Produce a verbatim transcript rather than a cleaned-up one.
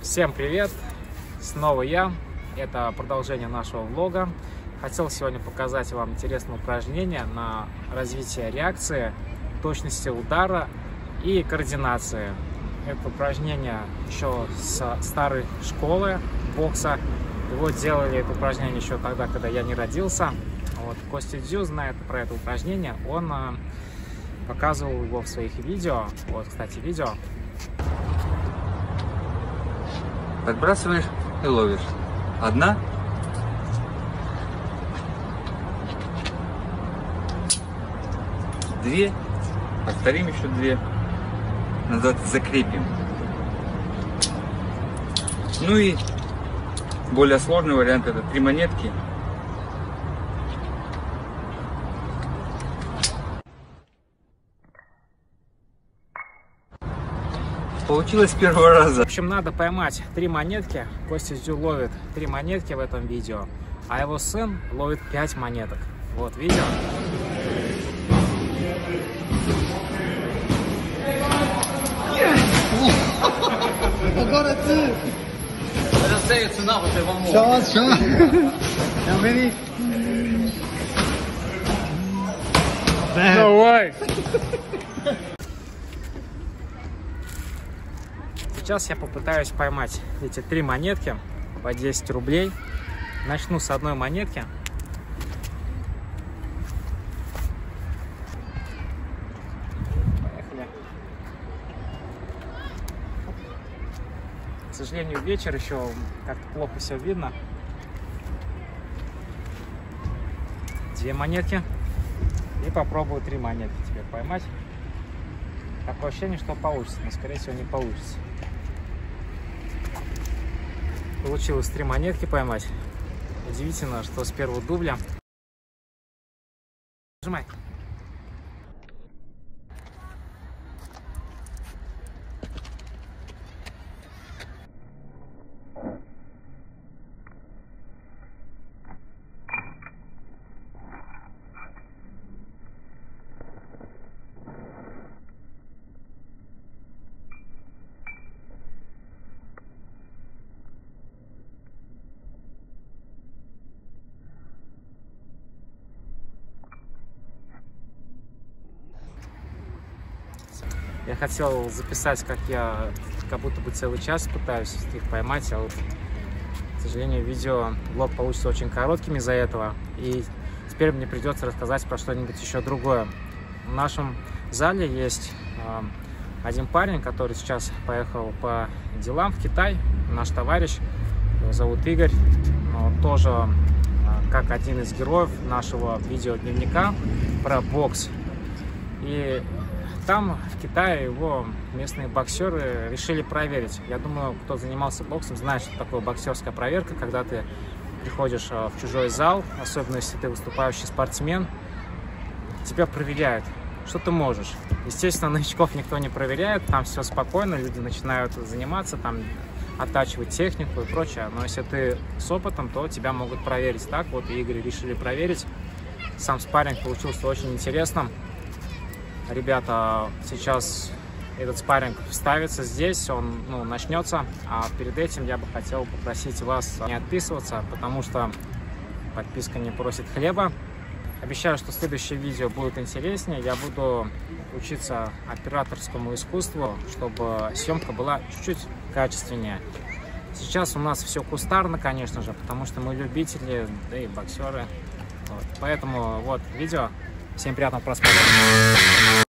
Всем привет! Снова я. Это продолжение нашего влога. Хотел сегодня показать вам интересное упражнение на развитие реакции, точности удара и координации. Это упражнение еще с старой школы бокса. Его делали это упражнение еще тогда, когда я не родился. Вот. Костя Дзю знает про это упражнение. Он а, показывал его в своих видео. Вот, кстати, видео. Подбрасываешь и ловишь. Одна. Две. Повторим еще две. Назад закрепим. Ну и более сложный вариант — это три монетки. Получилось с первого раза. В общем, надо поймать три монетки. Костя Дзю ловит три монетки в этом видео, а его сын ловит пять монеток. Вот, видео. Сейчас я попытаюсь поймать эти три монетки по десять рублей. Начну с одной монетки. Поехали. К сожалению, вечер, еще как-то плохо все видно. Две монетки. И попробую три монетки теперь поймать. Такое ощущение, что получится, но скорее всего не получится. Получилось три монетки поймать. Удивительно, что с первого дубля. Нажимай. Я хотел записать, как я как будто бы целый час пытаюсь их поймать, а вот, к сожалению, видео, блог получится очень коротким из-за этого. И теперь мне придется рассказать про что-нибудь еще другое. В нашем зале есть э, один парень, который сейчас поехал по делам в Китай. Наш товарищ, его зовут Игорь, он тоже э, как один из героев нашего видеодневника про бокс. И там, в Китае, его местные боксеры решили проверить. Я думаю, кто занимался боксом, знает, что такое боксерская проверка, когда ты приходишь в чужой зал, особенно если ты выступающий спортсмен, тебя проверяют, что ты можешь. Естественно, новичков никто не проверяет, там все спокойно, люди начинают заниматься, там оттачивать технику и прочее. Но если ты с опытом, то тебя могут проверить. Так вот, и Игорь решили проверить. Сам спарринг получился очень интересным. Ребята, сейчас этот спарринг вставится здесь, он ну, начнется, а перед этим я бы хотел попросить вас не отписываться, потому что подписка не просит хлеба. Обещаю, что следующее видео будет интереснее, я буду учиться операторскому искусству, чтобы съемка была чуть-чуть качественнее. Сейчас у нас все кустарно, конечно же, потому что мы любители, да и боксеры. Вот. Поэтому вот видео. Всем приятного просмотра.